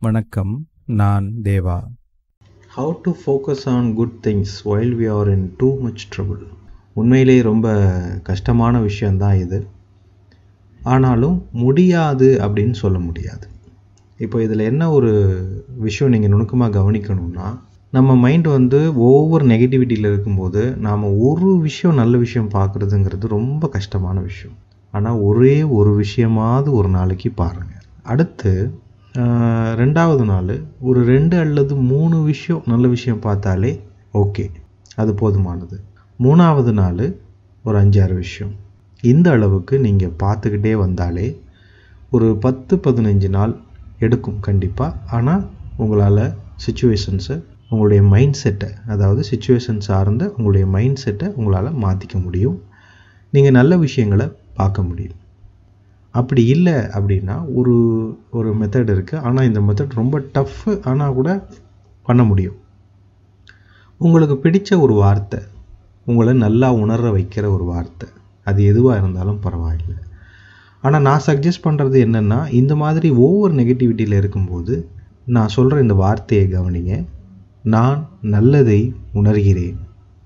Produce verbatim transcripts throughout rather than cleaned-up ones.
வணக்கம், நான் தேவா. How to focus on good things while we are in too much trouble. உண்மையிலே ரொம்ப கஷ்டமான விஷயந்தான் இது. ஆனாலும் முடியாது அப்படின்னு சொல்ல முடியாது. இப்போ இதில் என்ன ஒரு விஷயம் நீங்கள் நுணுக்கமாக கவனிக்கணும்னா, நம்ம மைண்ட் வந்து ஒவ்வொரு நெகட்டிவிட்டியில் இருக்கும்போது நாம் ஒரு விஷயம் நல்ல விஷயம் பார்க்குறதுங்கிறது ரொம்ப கஷ்டமான விஷயம். ஆனால் ஒரே ஒரு விஷயமாவது ஒரு நாளைக்கு பாருங்கள். அடுத்து ரெண்டாவது நாள் ஒரு ரெண்டு அல்லது மூணு விஷயம் நல்ல விஷயம் பார்த்தாலே ஓகே, அது போதுமானது. மூணாவது நாள் ஒரு அஞ்சாறு விஷயம். இந்த அளவுக்கு நீங்கள் பார்த்துக்கிட்டே வந்தாலே ஒரு பத்து பதினஞ்சு நாள் எடுக்கும் கண்டிப்பாக. ஆனால் உங்களால் சுச்சுவேஷன்ஸை, உங்களுடைய மைண்ட் செட்டை, அதாவது சுச்சுவேஷன் சார்ந்த உங்களுடைய மைண்ட் செட்டை உங்களால் மாற்றிக்க முடியும். நீங்கள் நல்ல விஷயங்களை பார்க்க முடியும். அப்படி இல்லை அப்படின்னா ஒரு ஒரு மெத்தட் இருக்குது. ஆனால் இந்த மெத்தட் ரொம்ப டஃப்பு, ஆனால் கூட பண்ண முடியும். உங்களுக்கு பிடிச்ச ஒரு வார்த்தை, உங்களை நல்லா உணர வைக்கிற ஒரு வார்த்தை, அது எதுவாக இருந்தாலும் பரவாயில்லை. ஆனால் நான் சஜஸ்ட் பண்ணுறது என்னென்னா, இந்த மாதிரி ஒவ்வொரு நெகட்டிவிட்டியில் இருக்கும்போது நான் சொல்கிற இந்த வார்த்தையை கவனிங்க. நான் நல்லதை உணர்கிறேன்,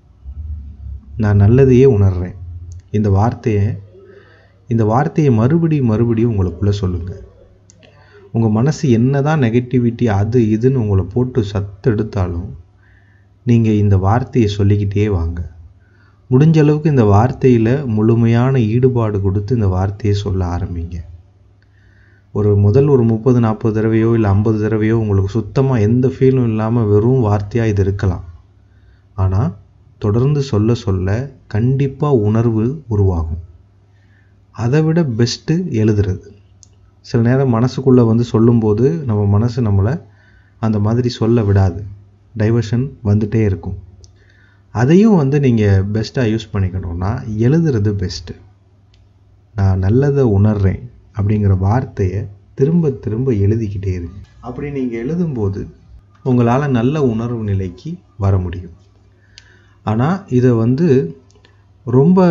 நான் நல்லதையே உணர்கிறேன். இந்த வார்த்தையை இந்த வார்த்தையை மறுபடியும் மறுபடியும் உங்களுக்குள்ளே சொல்லுங்கள். உங்கள் மனசு என்ன தான் நெகட்டிவிட்டி அது இதுன்னு உங்களை போட்டு சத்து எடுத்தாலும் நீங்கள் இந்த வார்த்தையை சொல்லிக்கிட்டே வாங்க. முடிஞ்ச அளவுக்கு இந்த வார்த்தையில் முழுமையான ஈடுபாடு கொடுத்து இந்த வார்த்தையை சொல்ல ஆரம்பிங்க. ஒரு முதல் ஒரு முப்பது நாற்பது தடவையோ இல்லை ஐம்பது தடவையோ உங்களுக்கு சுத்தமாக எந்த ஃபீலும் இல்லாமல் வெறும் வார்த்தையாக இது இருக்கலாம். ஆனால் தொடர்ந்து சொல்ல சொல்ல கண்டிப்பாக உணர்வு உருவாகும். அதை விட பெஸ்ட்டு எழுதுறது. சில நேரம் மனசுக்குள்ளே வந்து சொல்லும்போது நம்ம மனசு நம்மளை அந்த மாதிரி சொல்ல விடாது, டைவர்ஷன் வந்துகிட்டே இருக்கும். அதையும் வந்து நீங்கள் பெஸ்ட்டாக யூஸ் பண்ணிக்கணும்னா எழுதுறது பெஸ்ட்டு. நான் நல்லதை உணர்கிறேன் அப்படிங்கிற வார்த்தையை திரும்ப திரும்ப எழுதிக்கிட்டே இருக்கு. அப்படி நீங்கள் எழுதும்போது உங்களால் நல்ல உணர்வு நிலைக்கு வர முடியும். ஆனால் இதை வந்து ரொம்ப,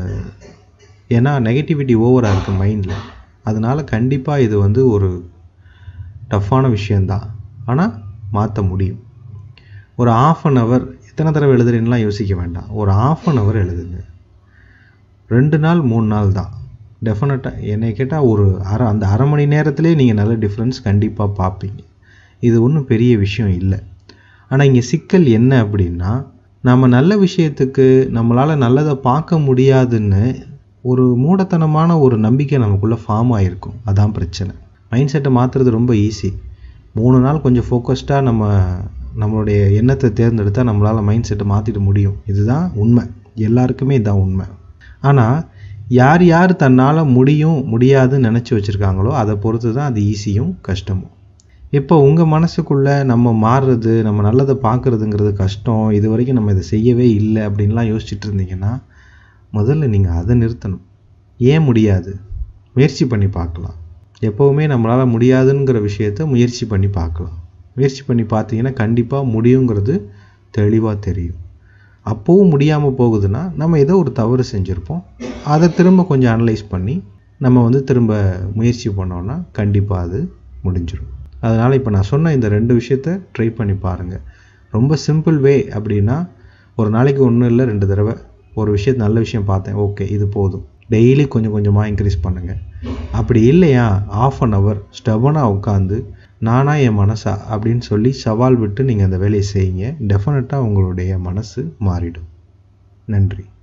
ஏன்னா நெகட்டிவிட்டி ஓவராக இருக்குது மைண்டில், அதனால் கண்டிப்பாக இது வந்து ஒரு டஃப்பான விஷயந்தான். ஆனால் மாற்ற முடியும். ஒரு ஆஃப் அன் ஹவர் எத்தனை தடவை எழுதுறீங்கலாம் யோசிக்க வேண்டாம். ஒரு ஆஃப் அன் ஹவர் எழுதுங்க. ரெண்டு நாள் மூணு நாள் தான். டெஃபினட்டாக என்னை கேட்டால் ஒரு அரை அந்த அரை மணி நேரத்திலே நீங்கள் நல்ல டிஃப்ரென்ஸ் கண்டிப்பாக பார்ப்பீங்க. இது ஒன்றும் பெரிய விஷயம் இல்லை. ஆனால் இங்கே சிக்கல் என்ன அப்படின்னா, நம்ம நல்ல விஷயத்துக்கு நம்மளால் நல்லதை பார்க்க முடியாதுன்னு ஒரு மூடத்தனமான ஒரு நம்பிக்கை நமக்குள்ளே ஃபார்ம் ஆகிருக்கும். அதான் பிரச்சனை. மைண்ட் செட்டை மாற்றுறது ரொம்ப ஈஸி. மூணு நாள் கொஞ்சம் ஃபோக்கஸ்டாக நம்ம நம்மளுடைய எண்ணத்தை தேர்ந்தெடுத்தால் நம்மளால் மைண்ட் செட்டை மாற்றிட முடியும். இதுதான் உண்மை, எல்லாருக்குமே இதுதான் உண்மை. ஆனால் யார் யார் தன்னால் முடியும் முடியாதுன்னு நினச்சி வச்சுருக்காங்களோ அதை பொறுத்து தான் அது ஈஸியும் கஷ்டமும். இப்போ உங்கள் மனசுக்குள்ளே நம்ம மாறுறது, நம்ம நல்லதை பார்க்குறதுங்கிறது கஷ்டம், இது வரைக்கும் நம்ம இதை செய்யவே இல்லை அப்படின்லாம் யோசிச்சுட்டு இருந்தீங்கன்னா முதல்ல நீங்கள் அதை நிறுத்தணும். ஏன் முடியாது? முயற்சி பண்ணி பார்க்கலாம். எப்போவுமே நம்மளால் முடியாதுங்கிற விஷயத்த முயற்சி பண்ணி பார்க்கலாம். முயற்சி பண்ணி பார்த்தீங்கன்னா கண்டிப்பாக முடியுங்கிறது தெளிவாக தெரியும். அப்போவும் முடியாமல் போகுதுன்னா நம்ம ஏதோ ஒரு தவறு செஞ்சுருப்போம். அதை திரும்ப கொஞ்சம் அனலைஸ் பண்ணி நம்ம வந்து திரும்ப முயற்சி பண்ணோன்னா கண்டிப்பாக அது முடிஞ்சிடும். அதனால் இப்போ நான் சொன்ன இந்த ரெண்டு விஷயத்த ட்ரை பண்ணி பாருங்கள். ரொம்ப சிம்பிள் வே அப்படின்னா, ஒரு நாளைக்கு ஒன்றும் இல்லை ரெண்டு தடவை ஒரு விஷயத்து நல்ல விஷயம் பார்த்தேன், ஓகே இது போதும். டெய்லி கொஞ்சம் கொஞ்சமாக இன்க்ரீஸ் பண்ணுங்கள். அப்படி இல்லையா ஆஃப் அன் ஹவர் ஸ்டபனாக உட்காந்து நானா என் மனசா அப்படின்னு சொல்லி சவால் விட்டு நீங்கள் அந்த வேலையை செய்யுங்க. டெஃபினட்டாக உங்களுடைய மனசு மாறிடும். நன்றி.